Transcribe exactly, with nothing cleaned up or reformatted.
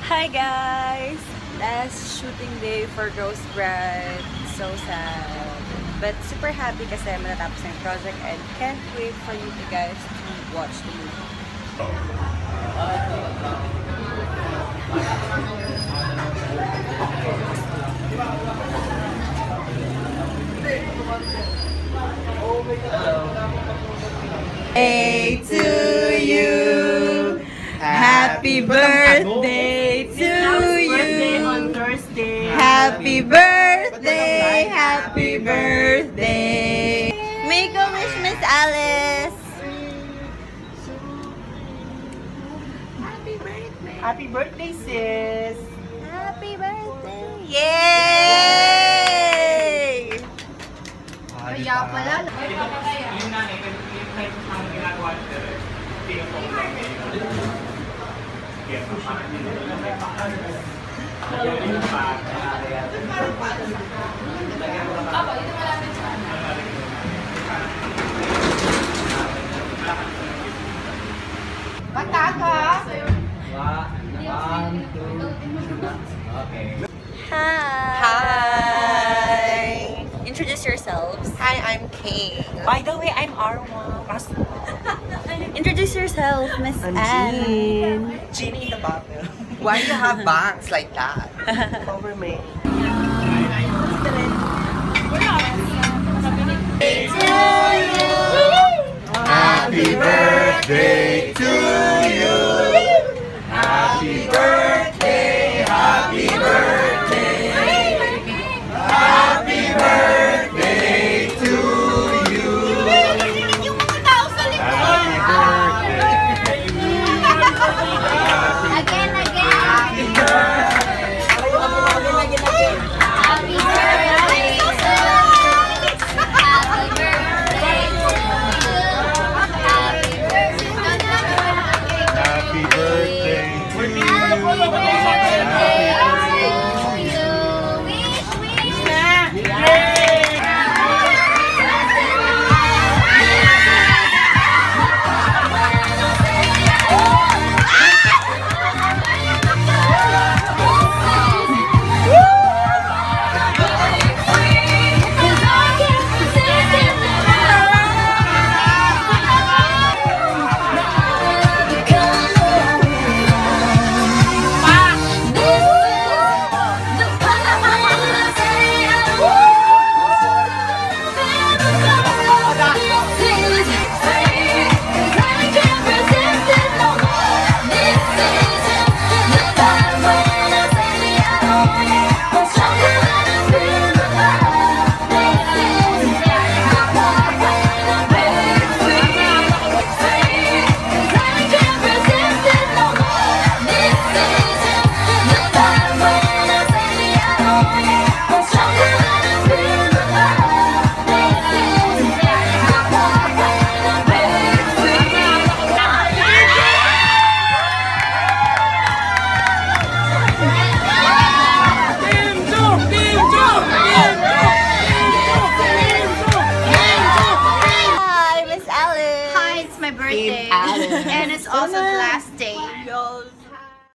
Hi guys! Last shooting day for Rose Brand. So sad. But super happy kasi matatapos na yung project and can't wait for you guys to watch the movie. Hey to you! Happy birthday to you! On Thursday. Happy birthday! Happy birthday! Make a wish, Miss Alice! Happy birthday! Happy birthday, sis! Happy birthday! Yay! Kaya pala. Yung nanay, yung type ng ginagawa nila, tingin ko kung kaya pa parang hindi nila may pakalaga. Lagyan yung pa. Opo, ito malapit siya. Bata ka? One, two, okay. Hi! Hi! Introduce yourselves. Hi, I'm Kay. By the way, I'm Arwa. Introduce yourself, Miss I'm Anne. Jean. Jean in the bottle. Why do you have bangs like that? Over me. Happy birthday to you. Happy birthday, happy birthday. Happy birthday to you. Happy birthday. Again, again. Happy birthday. Happy birthday. Happy birthday to you. Happy birthday to you. Hi, Miss Alice. Hi, it's my birthday. And it's also the last